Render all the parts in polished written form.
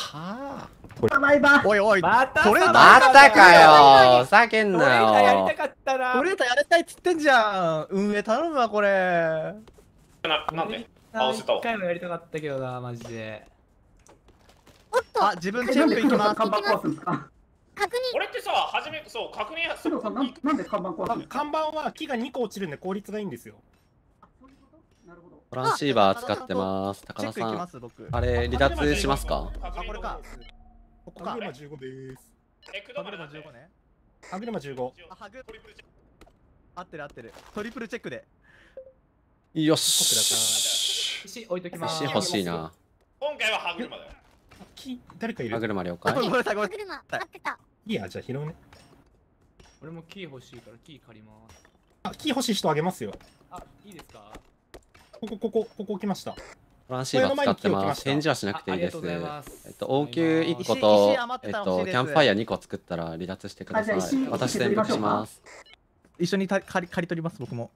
はサバイバー。 おいおい、 また取れたまたかよ、ふざけんトレーなよナーやりた。かったな。 取れたやりたいっつってんじゃん。運営頼むわこれ。 なんであ押せたわ一回もやりたかったけどな、マジで。 おっとあ、自分チェック行きます。 看板壊すんですか。 確認。 俺ってさ、初め、そう、確認工藤さん、なんで看板壊すんですか。 看板は木が2個落ちるんで効率がいいんですよ。 そういうことなるほど。 トランシーバー使ってます。 チ高田さん。 ェック行きます僕。 あれ、離脱しますか？ あ、 これか。ここか。 歯車15です。 クハグルマドマでなんで 15ね。 歯車15。 あ、ハグトリプルチェック合ってる合ってる。トリプルチェックで。 よし。 石置いときます。 石欲しいな。 今回は歯車だよ。 木、誰かい歯る？ 車了解。 ごめんなさいごめんなさい。 車合ってた。 いいや、じゃあ拾うね。 俺もキー欲しいからキー借ります。 あ、木欲しい人あげますよ。 あ、いいですか？ ここ置きました。 トランシーバー使ってます。返事はしなくていいです。応急1個と、キャンプファイヤー2個作ったら離脱してください。私転覆します。 一緒に借り取ります僕も。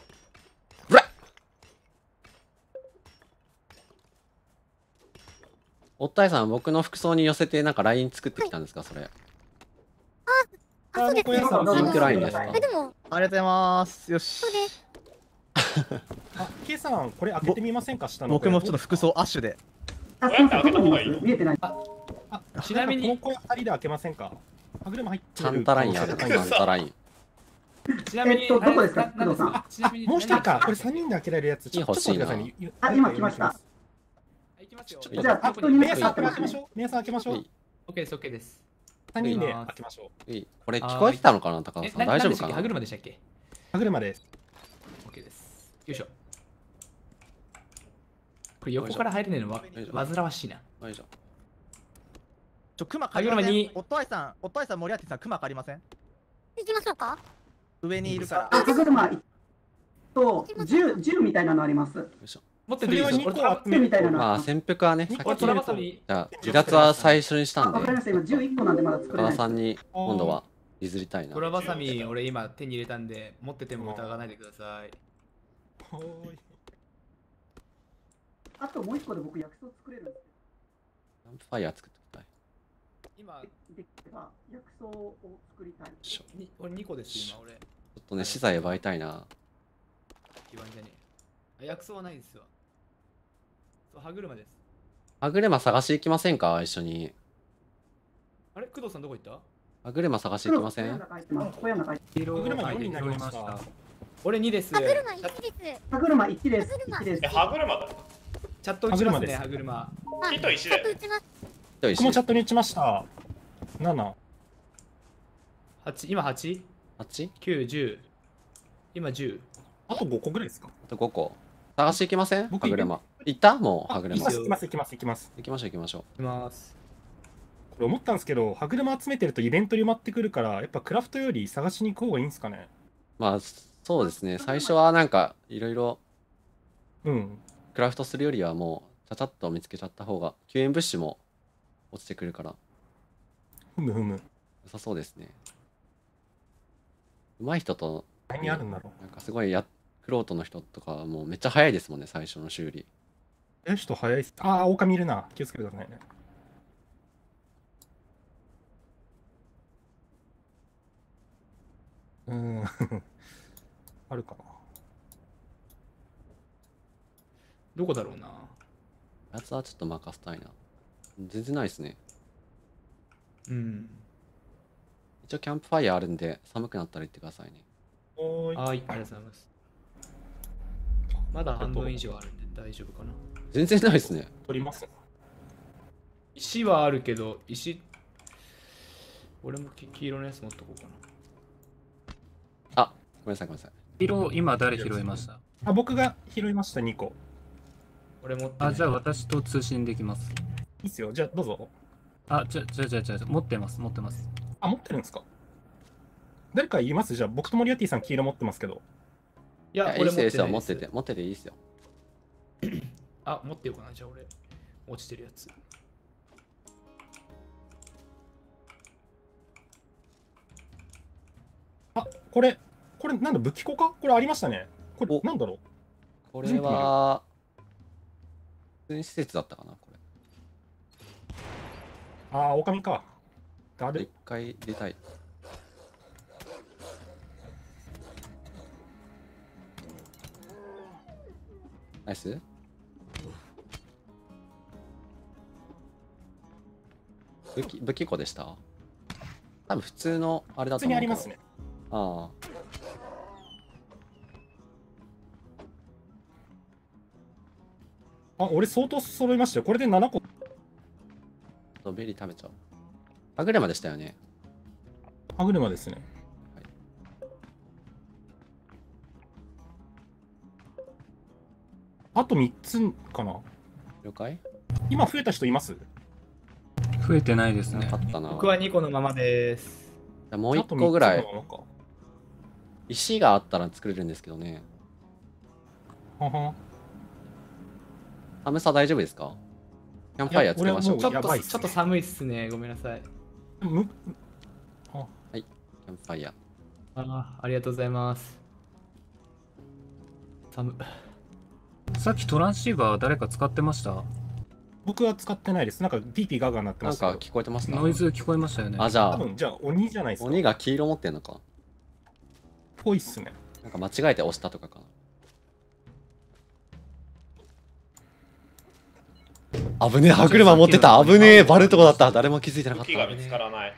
おったいさん、僕の服装に寄せてなんかライン作ってきたんですか、それ。 あ、そうですね。 ピンクラインですか。 え、でも、 ありがとうございます。よし。 そうです。 あ、K さん、これ開けてみませんか、下の。 僕もちょっと服装アッシュで。 あ、すみません、どこにいます見えてない。 あ、 ちなみにこの小屋2人で開けませんか。歯車入ってる。 サンタラインある。サンタライン。 ちなみに、 どこですかあれ工藤さんあちなみにもう一人か。これ3人で開けられるやつ。 木欲しいな。 あ、今来ました。 行きますよ。 じゃあ、適当に皆さん皆さん開けましょう。皆さん開けましょう。 オッケーです、オッケーです。 3人で開けましょう。 これ聞こえてたのかな、高田さん。大丈夫かな。 歯車でしたっけ？ 歯車です。 オッケーです。よいしょ。これ横から入れねえのは煩わしいな。 よいしょ。 クマ借りません。 歯車におっといさん、森脇さん、クマ借りません。 行きましょうか。 上にいるから。 あ、歯車と銃みたいなのあります。 よいしょ。 持ってていいですそれは俺 2個銃みたいなの。 まあ、潜伏はね、先俺トラバに。 サミ。 じゃあ、離脱は最初にしたんでわかり、ました。今銃1個なんでまだ作れ高ない。 田さんに今度は譲りたいなト。ラバサミ俺今手に入れたんで持ってても疑わないでください。 はーい。 あともう1個で僕薬草作れるんですキャンプファイヤー作ってください。 今けど、できれば薬草を作りたい。 俺2個です今俺。 ちょっとね、資材奪いたいな。 言わんじゃねえ。薬草はないですわ。そう歯車です。 歯車探し行きませんか、一緒に。 あれ工藤さんどこ行った？ 歯車探し行きません。 小屋の中入ってます。小屋の中入って歯車4になりました。 俺2です。 歯車1です。 歯車1です。 歯車 1です。 歯車だよ。 チャット打ちますね歯歯車。 あ木と石ちょっだよ。 と打ちます。 僕もチャットに打ちました。7。 8今 8？ 8？ 9、10。今10。 あと5個ぐらいですか。 あと5個。探し行きません、 僕歯車。行ったもう、歯車。 行きます行きます行きます。 行きましょう行きましょう。 行きます。 これ思ったんですけど、歯車集めてるとイベントに埋まってくるから、やっぱクラフトより探しに行く方がいいんですかね。 まあ、そうですね。最初はなんか、いろいろうん。 クラフトするよりはもう、ちゃちゃっと見つけちゃった方が、救援物資も落ちてくるから、 ふむふむ。 良さそうですね。上手い人と、 何あるんだろう。 なんかすごいクロートの人とかはもうめっちゃ早いですもんね、最初の修理。 人早いっす。ああ、狼いるな。気をつけてくださいね。あるかな。 どこだろうな。 やつはちょっと任せたいな。全然ないですね。 うん。 一応キャンプファイヤーあるんで、寒くなったら行ってくださいね。 おーい。 はい、ありがとうございます。まだ半分以上あるんで大丈夫かな。 全然ないですね。 取ります。 石はあるけど、俺も黄色のやつ持っとこうかな。 あ、ごめんなさいごめんなさい。 色、今誰拾いました？ あ、僕が拾いました2個。 俺持ってない。 あ、じゃあ私と通信できます。 いいっすよ。じゃあどうぞ。 あ、じゃあ、持ってます。 あ、持ってるんですか。誰か言います？じゃあ僕とモリアティさん黄色持ってますけど。 いや、 いいっすよ、いいっすよ、 ないです持ってて、持ってていいっすよ。 あ、持ってようかな、じゃあ俺。落ちてるやつ。 あ、これなんだ、武器庫か？これありましたね。これおなんだろう。 これは、普通に施設だったかな、これ。 ああ、狼か。 一回出たい。ナイス。武器庫でした。多分普通のあれだと思う。 普通にありますね。 ああ。あ、俺相当揃いましたよ。これで7個。 ベリー食べちゃう。歯車でしたよね。 歯車ですね。 はい、 あと3つかな。 了解。 今増えた人います？ 増えてないですね。 なかったな。 僕は2個のままです。 もう1個ぐらい石があったら作れるんですけどね。 はは。 寒さ大丈夫ですか？キャンプファイヤーつけましょう。 ちょっと寒いっすね。ごめんなさい。 はい、キャンプファイヤー。ありがとうございます。寒。 さっきトランシーバー誰か使ってました？ 僕は使ってないです。なんかピーピーガーガーなってます。 なんか聞こえてますね。 ノイズ聞こえましたよね。 あ、じゃあ、 じゃあ鬼じゃないですか。 鬼が黄色持ってんのか。 ぽいっすね。 なんか間違えて押したとかかな。危ねえ、歯車持ってた。危ねえ、バルとこだった。誰も気づいてなかった。 武器が見つからない。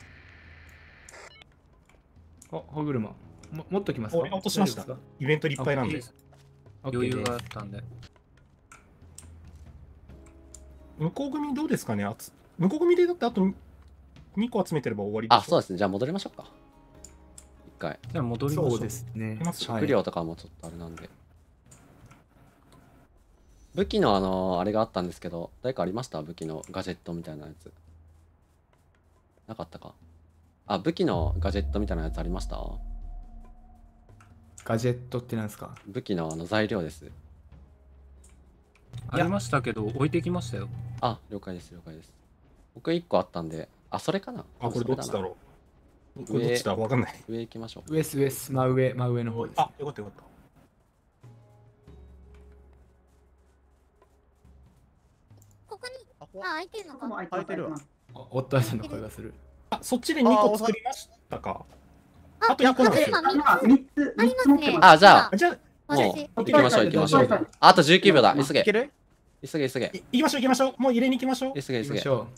あ、歯車。持っときますか？ 落としました。イベントいっぱいなんで。 余裕があったんで。 向こう組どうですかね。向こう組でだってあと2個集めてれば終わりでしょ。 あ、そうですね。じゃあ戻りましょうか。一回。 じゃあ戻りましょう。 そうですね。 食料とかもちょっとあれなんで。武器のあれがあったんですけど、誰かありました？武器のガジェットみたいなやつ。なかったか。あ、武器のガジェットみたいなやつありました？ ガジェットってなんですか？ 武器の材料です。 ありましたけど、置いてきましたよ。 あ、了解です、了解です。僕1個あったんで、あ、それかな。 あ、これどっちだろう。これどっちだわかんない。 上行きましょう。 上です、真上の方です。 あ、よかったよかった。 ここに、開いてるのか。 開いてるわ。 オットアイさんの声がする。 あ、そっちで2個作りましたか。あと1個なんですよ。 3つ持ってます。 あ、じゃあ、 もう行きましょう、行きましょう。あと19秒だ。急げ。急げ、急げ。 行きましょう、行きましょう。もう入れに行きましょう。 急げ、急げ。 はい。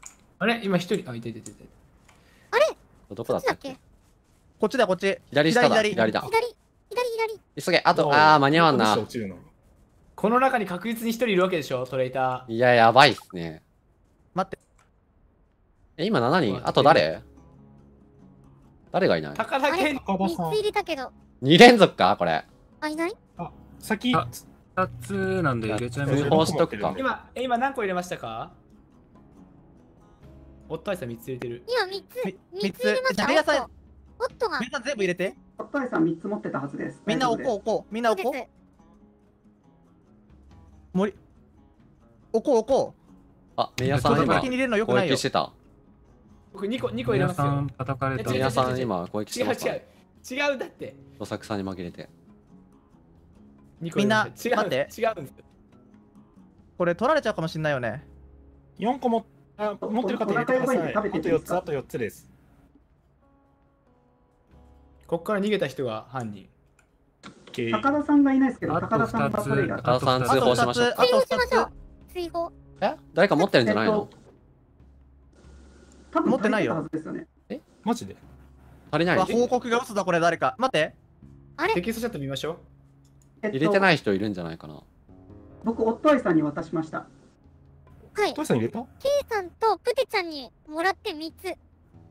あれ今一人、あ、いて。 あれどこだったっけ？ こっちだ、こっち。 左下だ、左だ。 左。 急げ、あと、間に合わんな。 この中に確実に一人いるわけでしょ、トレーター。 いや、やばいっすね。 待って。 今7人？あと誰がいない？ 高田健。 3つ入れたけど。 2連続かこれ。 あ、いない？ あ、先。 2つなんで入れちゃいましょう。 通報しとくか。 今何個入れましたか？オットアイさん3つ入れてる。 今3つ入れました。 じゃあ、皆さん、 オットが。 皆さん全部入れて。 おっぱいさん3つ持ってたはずです。 みんな置こう。みんな置こう。置こう。 あ、メイヤさん今、攻撃してた。 僕2個入れますよ。 叩かれた。 メイヤさん今、攻撃してました。 違うだって。 どさくさに紛れて。 みんな、待って。 違うんです。 これ取られちゃうかもしんないよね。 4個持ってる方入れてください。あと4つです。 ここから逃げた人が犯人。 高田さんがいないですけど、高田さんがプレイが。 高田さん通報しましょう。 追放。 誰か持ってるんじゃないの？ 多分持ってないよ。 え？ マジで？ 足りない？ 報告が嘘だ、これ誰か。待って。 あれ？ テキストチャット見ましょう。入れてない人いるんじゃないかな。 僕、オットアイさんに渡しました。 はい。 オットアイさん入れた？ K さんとプテちゃんにもらって3つ。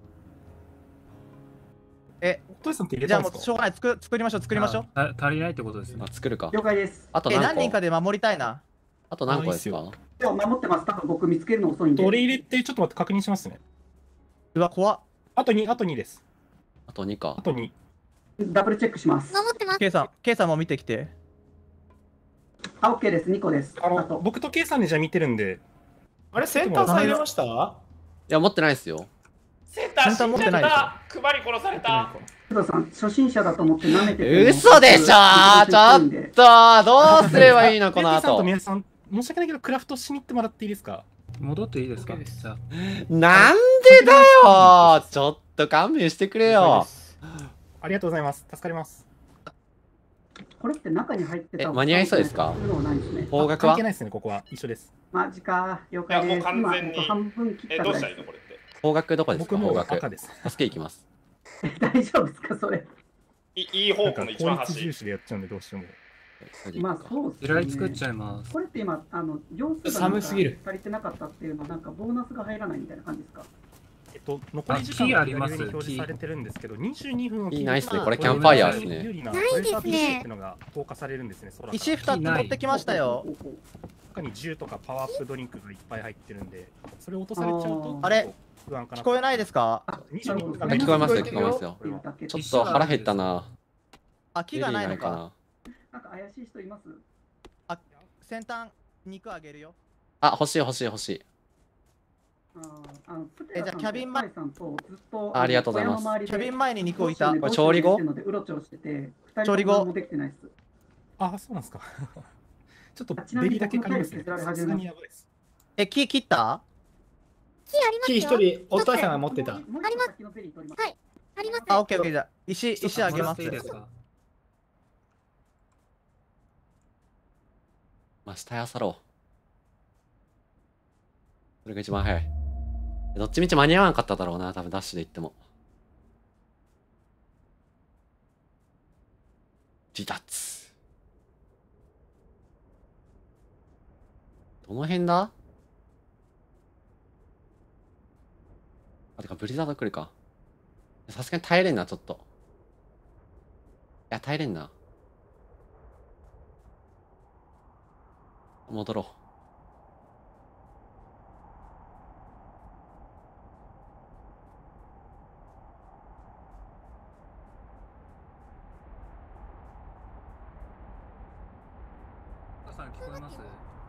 オットアイさんって入れたんですか？ じゃあもうしょうがない。作りましょう。 足りないってことですね。 作るか。 了解です。 あと何個？ 何人かで守りたいな。 あと何個ですか？ でも守ってます。多分僕見つけるの遅いんで。 俺入れて、ちょっと待って確認しますね。 うわ、怖っ。 あと2です。 あと2か。 あと2。 ダブルチェックします。 守ってます。 K さんも見てきて。 あ、OK です。2個です。 僕と K さんでじゃあ見てるんで。 あれ、センターさん入れました？いや、持ってないですよ。 センター死んじゃった。配り殺された。 工藤さん、初心者だと思って舐めてて。 嘘でしょ。ちょっとどうすればいいのこの後。 皆さん、申し訳ないけどクラフトしに行ってもらっていいですか？ 戻っていいですか？ OK ですじゃあなんでだよちょっと勘弁してくれよ。 ありがとうございます。助かります。 これって中に入ってた間に合いそうですか？方角は関係ないですね、ここは。一緒です。 マジか。了いや、 解です。 もう完全に。 今半分切ったどうぐらいしたらいいのこれって。 方角どこですか？ 僕も方角赤です。 助け行きます。 大丈夫ですか、それ。 いい方向の一番効率端。 重視でやっちゃうんで、どうしても。 まあ、そうですね。 地雷作っちゃいます。 これって今、行数が寒すぎる足りてなかったっていうのは、なんかボーナスが入らないみたいな感じですか？ 残り時間がキーあります左上に表示されてるんですけど、22分をいいナイスね、 まあこれキャンプファイヤーですね。 ないですね石石 2つ持ってきましたよ。 中に銃とかパワーアップドリンクがいっぱい入ってるんで、それ落とされちゃうとあれ不安かな。 聞こえないですか？ 22分聞こえますよ、聞こえますよ。 っていうだけちょっと腹減ったな。 あ、木がないのベリーか。 なんか怪しい人います？ あ、先端肉あげるよ。 あ、欲しい欲しい欲しい。 じゃあキャビン前さんとずっとありがとうございます。 キャビン前に肉置いた。 これ調理後？ 調理後。 あ、そうなんですか。ちょっとベリーだけ借りますね。さすがにやばいです。 木切った？ 木ありますよ。 キー一人、お父さんが持ってた。 あります。はい。あります。 あ、オッケーオッケー。じゃあ石あげます。 いいですか？ まあ、下やさろう。それが一番早い。どっちみち間に合わなかっただろうな、多分ダッシュで行っても。離脱。どの辺だ？あ、てかブリザード来るか。さすがに耐えれんな、ちょっと。いや、耐えれんな。戻ろう。 さん聞こえます？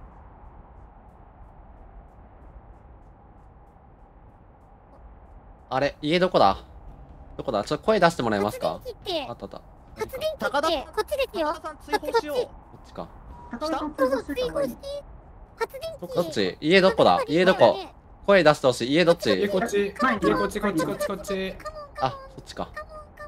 あれ、家どこだ？どこだ？ちょっと声出してもらえますか？ 発電機ってあったあった。 発電機ってこっちですよ。 高田さん追放しよう。 こっちか。 そうそう、追放して。発電機。 どっち？家どこだ？家どこ？声出してほしい。家どっち？ こっち、こっち。 あ、そっちか。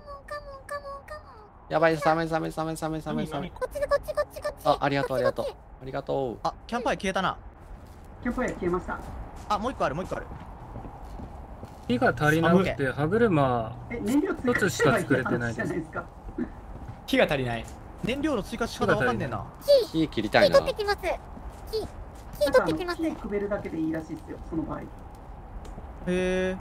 やばい、寒い。 こっちこっちこっち。 あ、ありがとう、ありがとう。ありがとう。 あ、キャンプファイ消えたな。 キャンプファイヤー消えました。 あ、もう一個ある。 火が足りなくて歯車一つしか作れてないです。 木が足りない。 燃料の追加し方わかんねえな。 火切りたいな。 木取ってきます。木取ってきます。 木くべるだけでいいらしいですよ、その場合。 へえ。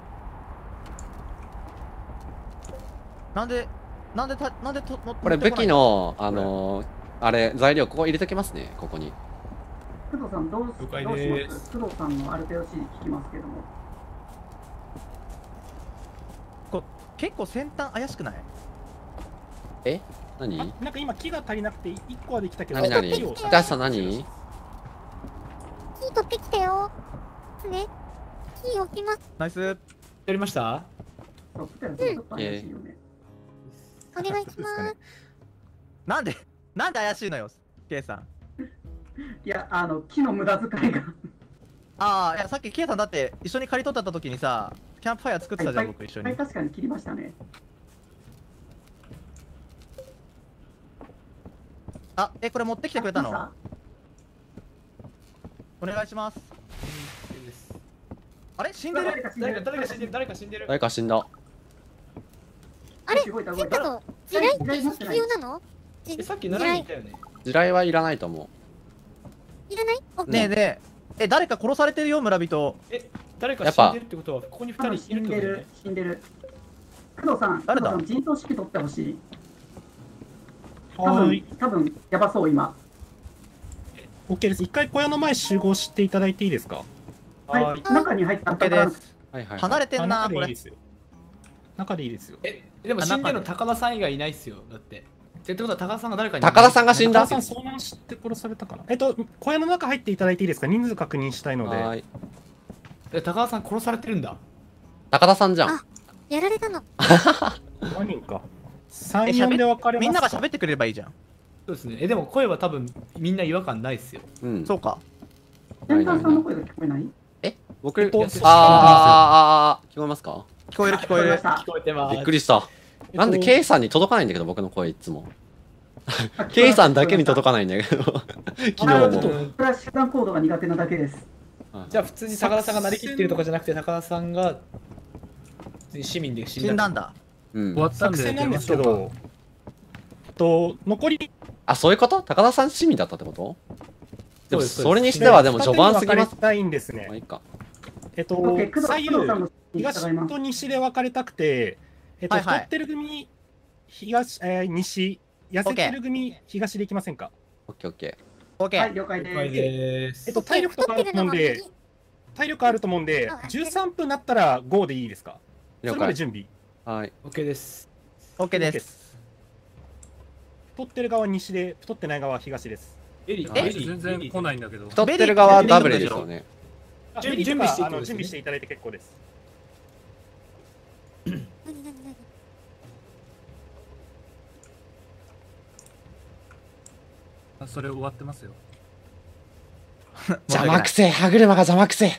なんでこれ武器のあれ材料ここ入れときますね、ここに。 工藤さんどうします？工藤さんのある程度指示聞きますけども。 結構先端怪しくない？ え？何？ なんか今木が足りなくて1個はできたけど。 何？ダッシュ何？ 木取ってきたよ。ね。木置きます。 ナイス。 やりました？ そう、プテラさんちょっと怪しいよね。 お願いします。 なんで怪しいのよ、K さん。 いや、木の無駄遣いが。 ああ、いや、さっき K さんだって一緒に借り取った時にさ、キャンプファイヤー作ってたじゃん、僕一緒に。 はい、確かに切りましたね。 あ、これ持ってきてくれたの？お願いします。あれ死んでる？ 誰か死んでる。 誰か死んだ。 あれ、ケンタと地雷って必要なの？ さっき習いに行ったよね。 地雷はいらないと思う。いらない？ ねえ、誰か殺されてるよ、村人。 誰か死んでるってことは、ここに2人いるってことだよね。 死んでる。工藤さん、 誰だ？ 陣頭指揮取ってほしい。多分やばそう、今。 OK です。一回小屋の前集合していただいていいですか？ はい、中に入った。 OK です。 はいはい。 離れてんな、これ。 中でいいですよ。 でも死んでるの高田さん以外いないっすよ。だって。ってことは高田さんが誰かに。 高田さんが死んだ？ 高田さん遭難して殺されたかな。小屋の中入っていただいていいですか？人数確認したいので。 はい。 高田さん殺されてるんだ。 高田さんじゃん。 あ、やられたの。 何人か。3、4で分かれます。 みんなが喋ってくれればいいじゃん。 そうですね。でも声は多分みんな違和感ないっすよ。 うん。 そうか。 先端さんの声が聞こえない？ え？ 僕、聞こえますか？ 聞こえる聞こえる。 聞こえてます。 びっくりした。なんで K さんに届かないんだけど、僕の声いつも。K さんだけに届かないんだけど。昨日も。 これは集団行動が苦手なだけです。 じゃあ普通に高田さんがなりきってるとかじゃなくて、高田さんが市民で死んだんだ。 うん。 終わったんで作戦なんですけど、残り。 あ、そういうこと？高田さん市民だったってこと？でもそれにしてはでも序盤すぎます。 たいんですね。 まあいいか。 左右東と西で分かれたくて、太ってる組東西、痩せてる組東でいきませんか？ オッケーオッケー。オッケー。 了解です。 体力とかあると思うんで、13分になったら5でいいですか？それまで準備。 はい。 オッケーです。 オッケーです。 太ってる側西で、太ってない側は東です。 全然来ないんだけど。 太ってる側はダブルですよね。 準備していただいて結構です。 それ終わってますよ。 邪魔くせ、歯車が邪魔くせ。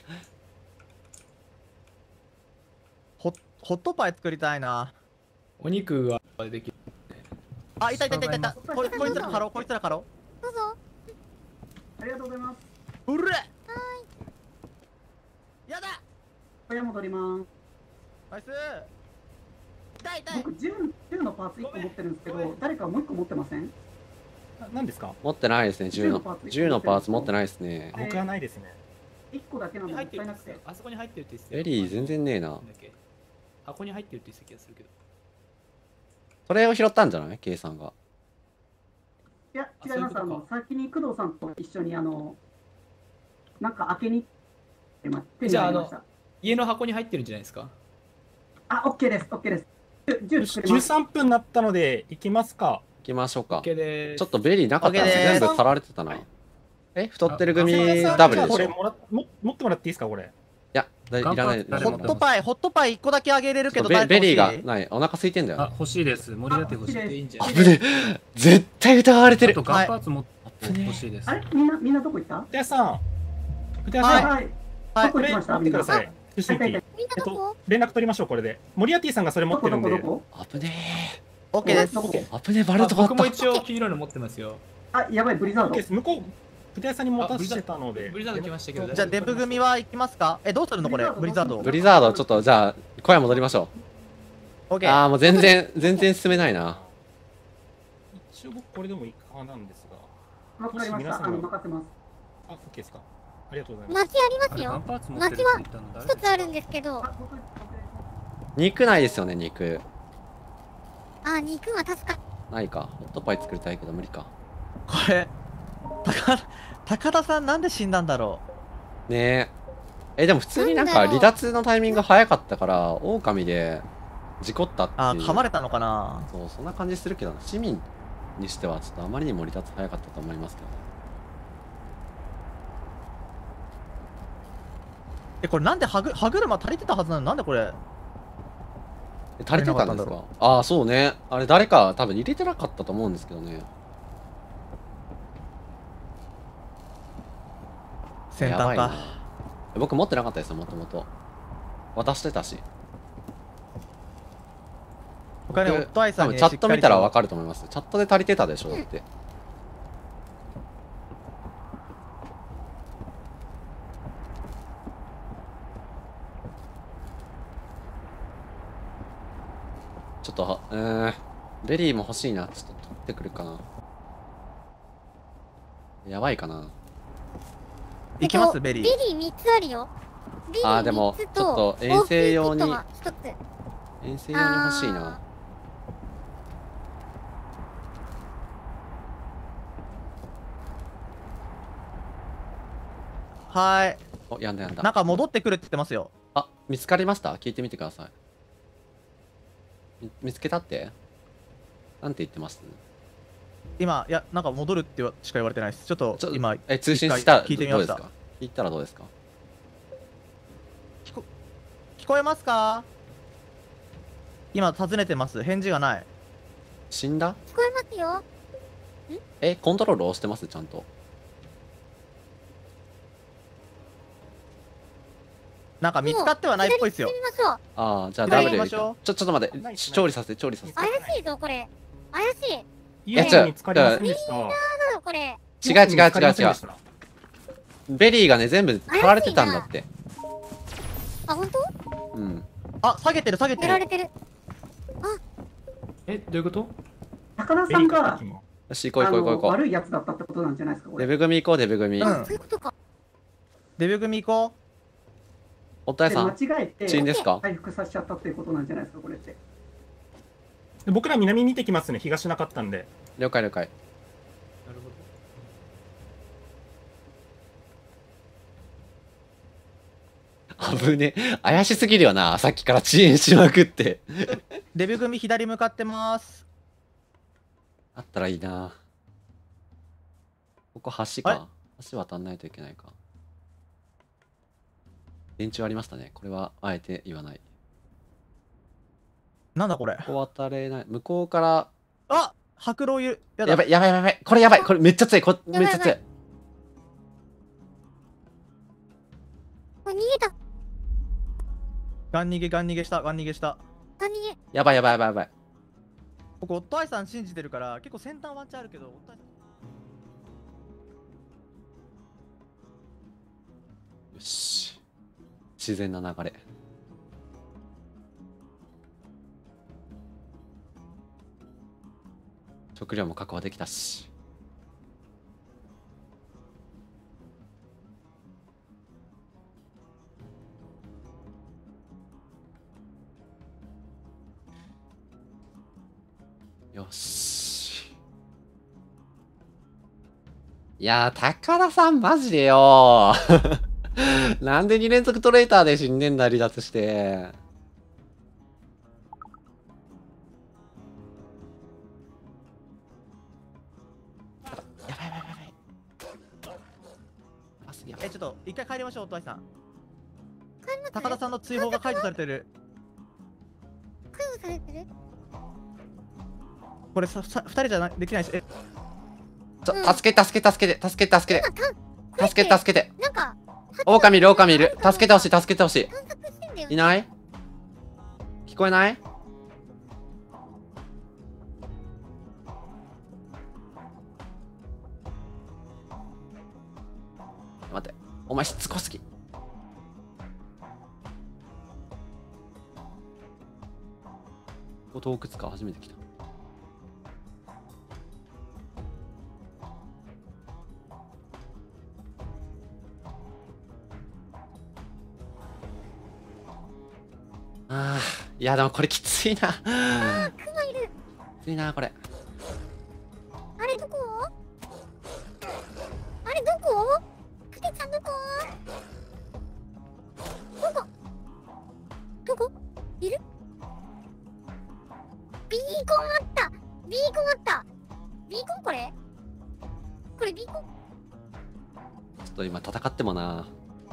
ホットパイ作りたいな。 お肉はできる。 あ、いた。こいつら狩ろう。 どうぞ。 ありがとうございます。 うるれ。 やだ。小屋戻ります。 ナイス。 僕10のパーツ1個持ってるんですけど、誰かもう1個持ってません？ 何ですか？ 持ってないですね、10のパーツ持ってないですね。 僕はないですね。 1個だけなんでもったいなくて。 あそこに入ってるって言ってた。 エリー全然ねえな。 箱に入ってるって言ってた気がするけど。 それを拾ったんじゃない？ K さんが。 いや、違います。先に工藤さんと一緒になんか開けにじゃあ家の箱に入ってるんじゃないですか？ あ、OK です。 13分になったので行きますか？ 行きましょうか。 ちょっとベリーなかったら全部狩られてたな。太ってる組ダブルでしょ。 持ってもらっていいですかこれ？ いや、いらない。 ホットパイ1個だけあげれるけど、 ベリーがない。お腹空いてんだよ。 あ、欲しいです。盛り上げて欲しい。 危ねえ。絶対疑われてる。 あとガンパーツも欲しいです。 あれみんなどこ行った？ ふてやさん。 はい。 どこ行きました？見てください。連絡取りましょうこれで。モリアティさんがそれ持ってるんで。 危ねえ。 オッケーです。 危ねえ、バレるとこだった。 僕も一応黄色いの持ってますよ。 あ、やばい、ブリザード。 向こう、ふてやさんに持たせてたので。 ブリザード来ましたけど。 じゃあデブ組は行きますか？どうするのこれ？ブリザード。 ブリザードちょっとじゃあ小屋戻りましょう。ああ、もう全然進めないな。 一応僕これでもいいかなんですが。 わかりました。任せます。 あ、OK ですか。ありがとうございます。 薪ありますよ。薪は一つあるんですけど。 肉ないですよね、肉。 あ、肉は助かる。 ないか。ホットパイ作りたいけど無理か。 これ、高田さんなんで死んだんだろう。ねえ。でも普通になんか離脱のタイミング早かったから、狼で事故ったっていう。 あ、噛まれたのかな。 そう、そんな感じするけど、市民にしてはちょっとあまりにも離脱早かったと思いますけどね。 これなんで歯車足りてたはずなの？なんでこれ足りてたんですか？ああ、そうね。あれ誰か多分入れてなかったと思うんですけどね。 先端か。 僕持ってなかったですよ、もともと。渡してたし。 他にオットアイさんにチャット見たらわかると思います。チャットで足りてたでしょ、だって。ちょっと、ベリーも欲しいな。ちょっと取ってくるかな。やばいかな。 いきますベリー。 ベリー3つあるよ。 ああ、でも、ちょっと遠征用に。遠征用に欲しいな。 はい。 お、やんだ。 なんか戻ってくるって言ってますよ。 あ、見つかりました？聞いてみてください。見つけたって？なんて言ってます？ 今、いや、なんか戻るってしか言われてないです。ちょっと今、 通信したら聞いてみました。 聞いたらどうですか？ 聞こえますか？今、尋ねてます。返事がない。 死んだ？聞こえますよ。 コントロール押してます？ちゃんと。 なんか見つかってはないっぽいっすよ。 ああ、じゃあダブル。ちょっと待って、調理させて、調理させて。 怪しいぞこれ。怪しい。 いや、違う。違う。ベリーがね、全部取られてたんだって。 あ、本当？ うん。あ、下げてる、下げてる。 やられてる。 どういうこと？ 高田さんがよし、行こう。 悪いやつだったってことなんじゃないですか。 デブ組行こう、デブ組。 そういうことか。 デブ組行こう。 おったやさん、 間違えて死因ですか？ 回復させちゃったっていうことなんじゃないですか、これって。 僕ら南見てきますね、東なかったんで。 了解。 なるほど。危ねえ。怪しすぎるよな、さっきから遅延しまくって。 デブ組左向かってます。 あったらいいな。ここ橋か。橋渡んないといけないか。電柱ありましたね。これはあえて言わない。 なんだこれ。 ここ渡れない。向こうから。 あ、白狼湯。 やばい。これやばい。これめっちゃ強い。めっちゃ強い。 逃げた。 ガン逃げした。 やばい。 僕、オットアイさん信じてるから、結構先端ワンチャンあるけど、オットアイさん。 よし。自然な流れ。食料も確保できたし。よし。いやー、高田さんマジでよー。なんで2連続トレーターで死んでんだ、離脱して。やばい。 ちょっと一回帰りましょう、オットアイさん。高田さんの追放が解除されてる。 解除されてる？ これ2人じゃできないし。 助けて。助けて。 なんか狼いる。助けてほしい。いない？聞こえない？待って、お前しつこすぎ。ここ洞窟か、初めて来た。いやでもこれきついな。 クマいる。 きついなこれ。 あれどこ？クテちゃんどこいる？ビーコンあった。ビーコンこれビーコン？ ちょっと今戦ってもな。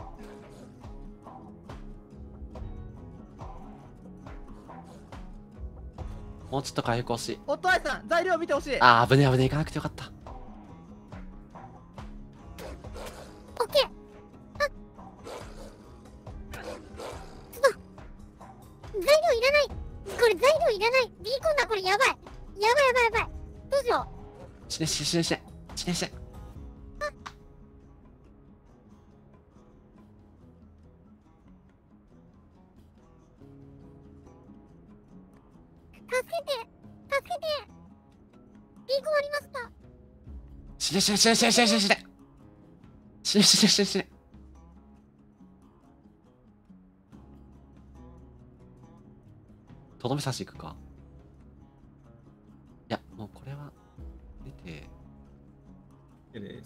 もうちょっと回復欲しい。 オットアイさん、材料見てほしい。 危ねえ、行かなくてよかった。 オッケー。材料いらない。これ材料いらない。ビーコンだ、これやばい。どうしよう。 死ね。 助けて。ビーコンありました。 死ね。とどめ刺し行くか。いや、もうこれは出て。 です。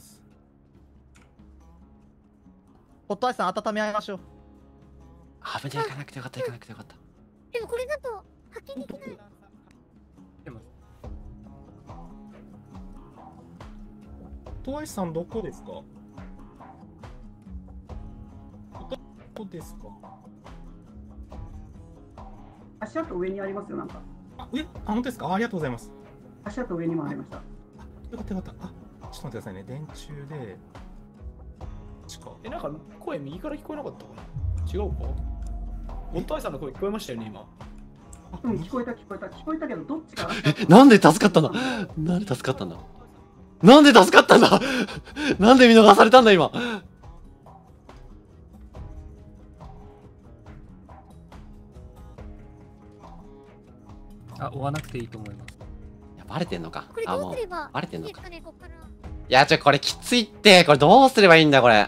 オットアイさん、温め合いましょう。 危ねえ、行かなくてよかった。 でもこれだと発見できない。 トワイさんどこですか？ 足跡上にありますよ、なんか。 本当ですか？ありがとうございます。 足跡上にもありました。 よかった。ちょっと待ってくださいね。電柱で。 なんか声右から聞こえなかったかな？ 違うか。ゴッドアイさんの声聞こえましたよね、今。 うん、聞こえたけど、どっちか。 なんで助かったんだ。なんで助かったんだ。なんで助かったんだ。なんで見逃されたんだ今。 追わなくていいと思います。 いや、バレてんのか。 これどうすればバレてんのか。 いいですかね、こっから。 いや、これきついって。これどうすればいいんだ、これ。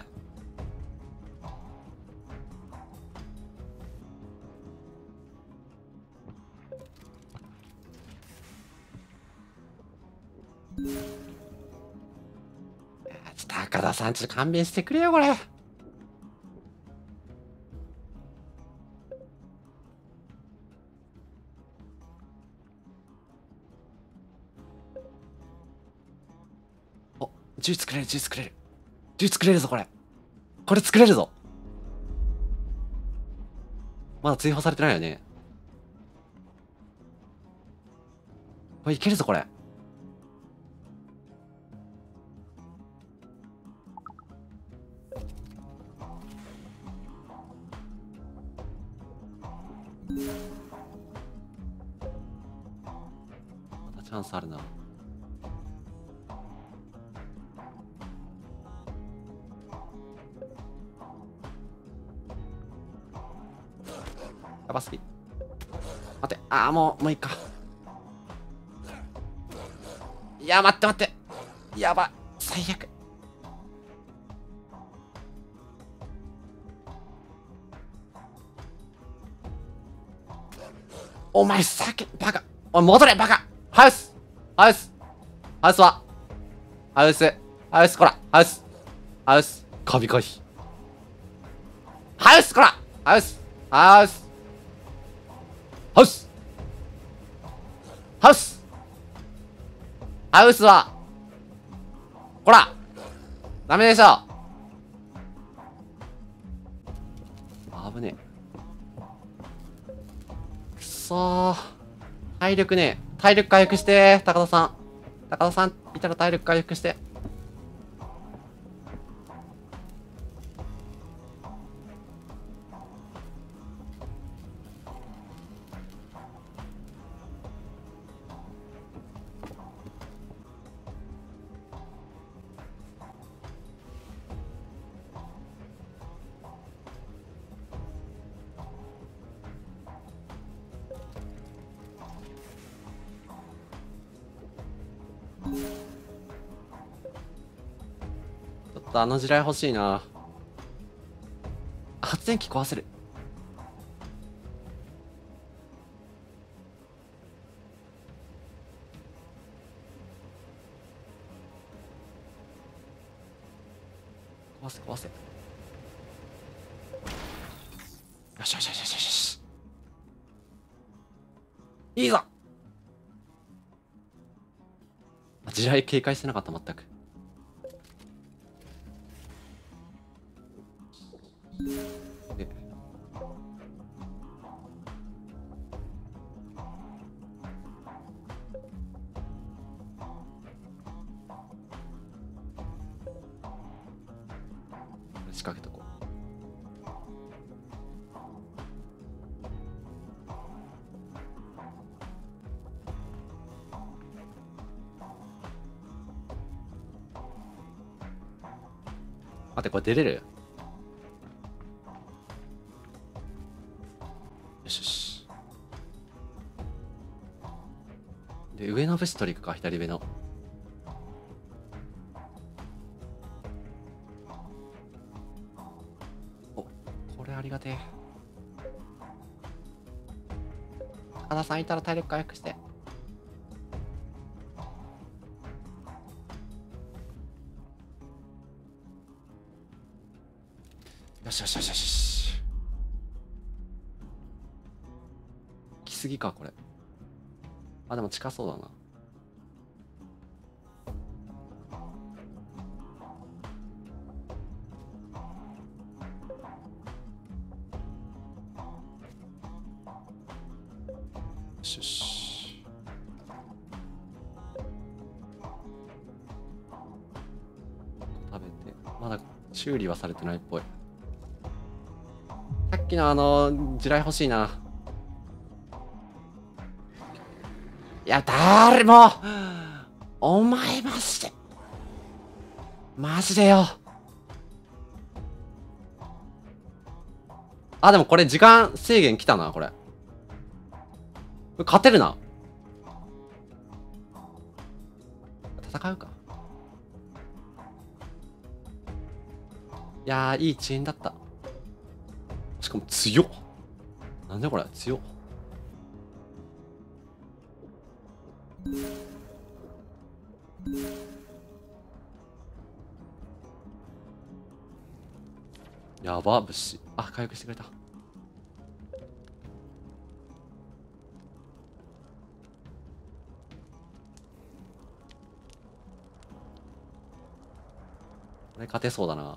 高田さん、ちょっと勘弁してくれよ、これ。お、銃作れる、銃作れる。銃作れるぞ、これ。これ作れるぞ。まだ追放されてないよね。これいけるぞ、これ。まだチャンスあるな。やばすぎ。待って、もういいか。いや、待って。やば、最悪。お前バカ。おい、戻れ、バカ。ハウスはこら。ハウス、神回避。ハウス、こら。ハウスは、こら。ダメでしょ。危ねえ。くそー。体力ねえ。体力回復して、高田さんいたら体力回復して。ちょっとあの地雷欲しいな。発電機壊せる。壊せ。よし。いいぞ。地雷警戒してなかった、全く。仕掛けとこう。待って、これ出れる？よし。で、上のブシ取り行くか、左上の。お、これありがてえ。高田さんいたら体力回復して。よし。来すぎか、これ。でも近そうだな。よし。食べて。まだ修理はされてないっぽい。さっっきの地雷欲しいな。いや、誰もお前マジで。マジでよ。あ、でもこれ時間制限来たな、これ。勝てるな。戦うか。いやー、いい遅延だった。しかも強っ。なんでこれ強っ。やば、物資。あ、回復してくれた。これ勝てそうだな。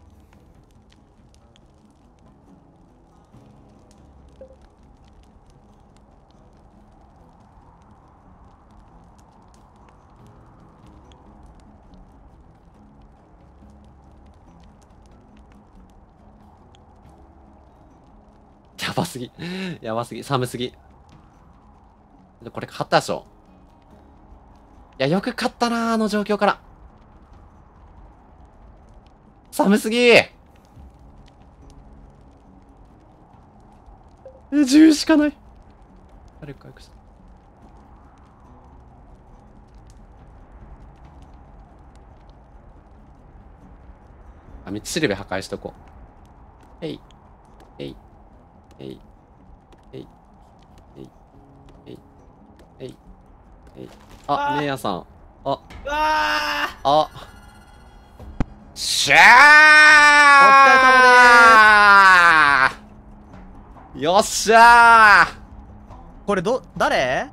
やばすぎ。やばすぎ。寒すぎ。これ勝ったでしょ。いや、よく勝ったな、あの状況から。寒すぎ。10しかない。誰か回復した。あ、道しるべ破壊しとこう。えい。えい。えい。えい。えい。えい。えい。えい。あ、姉やさん。あ。あ。しゃー。お疲れ様でーす。よっしゃー。 これ誰？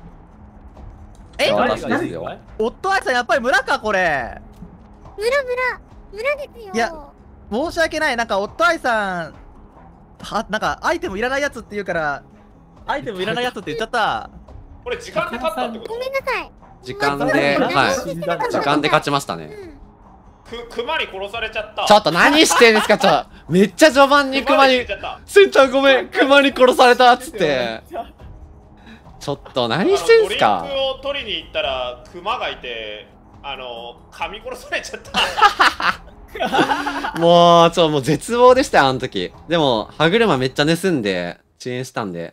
私ですよ。 オットアイさんやっぱり村かこれ。 村ですよ。 いや、申し訳ない。なんかオットアイさんなんかアイテムいらないやつって言うからアイテムいらないやつって言っちゃった。 これ時間で勝ったってこと？ ごめんなさい。 時間で、はい。時間で勝ちましたね。 熊に殺されちゃった。 ちょっと何してんですか、ちょっと。めっちゃ序盤に熊に。せんちゃんごめん、熊に殺されたっつって。ちょっと何してんすか。 ドリンクを取りに行ったら熊がいて、噛み殺されちゃった。 もう絶望でしたよ、あの時。でも、歯車めっちゃ盗んで、遅延したんで。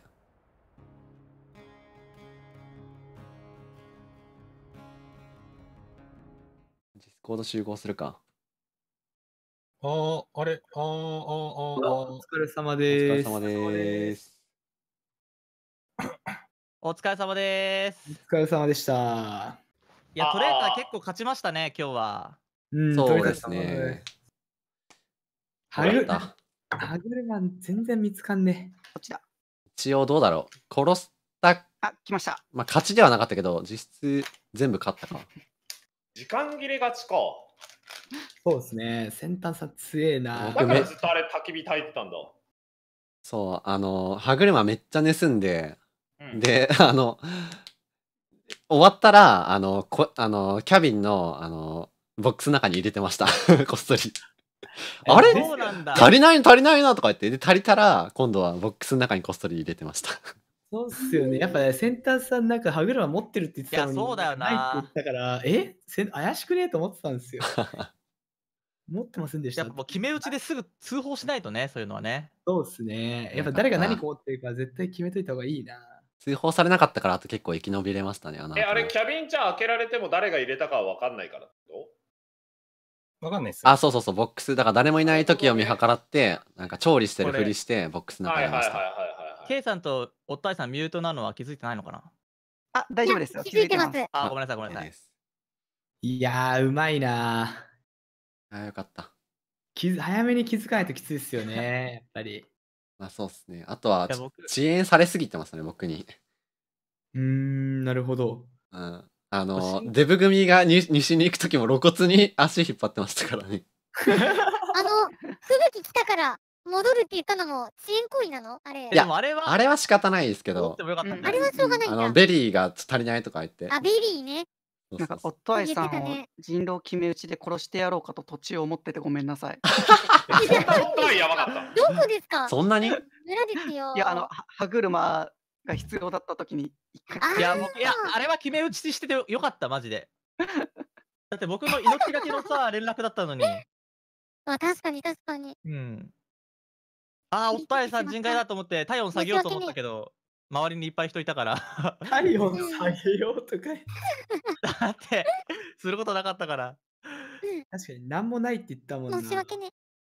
ディスコード集合するか。 あれお疲れ様でーす。 お疲れ様でーす。 お疲れ様でーす。 お疲れ様でした。 いや、トレーター結構勝ちましたね、今日は。 そうですね。 ハグルマン全然見つかんね。 こっちだ。 一応どうだろう。殺した。 あ、来ました。 まあ勝ちではなかったけど、実質全部勝ったか。 時間切れ勝ちか。 そうですね。先端さ強えな。 だからずっとあれ焚き火焚いてたんだ。 そう、歯車めっちゃ盗んで、で、終わったら、キャビンの、ボックスの中に入れてました。こっそり。あれ足りないなとか言って、で、足りたら、今度はボックスの中にこっそり入れてました。 そうっすよね。やっぱね、先端さんなんか歯車持ってるって言ってたのに、 いや、そうだよな。 ないって言ったから、怪しくねえと思ってたんですよ。持ってませんでした。 やっぱもう決め打ちですぐ通報しないとね、そういうのはね。 そうっすね。やっぱ誰が何こうっていうか、絶対決めといた方がいいな。 通報されなかったから、あと結構生き延びれましたね。 あれ、キャビンじゃ開けられても誰が入れたかは分かんないから。 わかんないっす。 あ、そう、ボックス。だから誰もいない時を見計らって、なんか調理してるふりして、ボックスの中にいました。 ケイさんとオッタイさんミュートなのは気づいてないのかな。 あ、大丈夫ですよ。 気づいてます。 あ、ごめんなさい、ごめんなさい。 いやー、うまいなー。よかった。 早めに気づかないときついですよね、やっぱり。 まあそうっすね。あとは、遅延されすぎてますね、僕に。 なるほど。 デブ組が西に行く時も露骨に足引っ張ってましたからね。 吹雪来たから戻るって言ったのも遅延行為なの？あれ。 いや、あれは仕方ないですけど。 あれはしょうがないんだ。 ベリーが足りないとか言って。 あ、ベリーね。 なんか、オットアイさんを人狼決め打ちで殺してやろうかと途中思っててごめんなさい。 そんなオットアイやばかった。 どこですか？ そんなに？ 村ですよ。 いや、歯車が必要だった時に一回。 いや、あれは決め打ちしててよかった、マジで。だって僕の命がけのさ、連絡だったのに。 あ、確かに確かに。 うん。ああ、オットアイさん人外だと思って体温下げようと思ったけど、周りにいっぱい人いたから。 体温下げようとか。 だって、することなかったから。 確かに何もないって言ったもんな。 申し訳ね。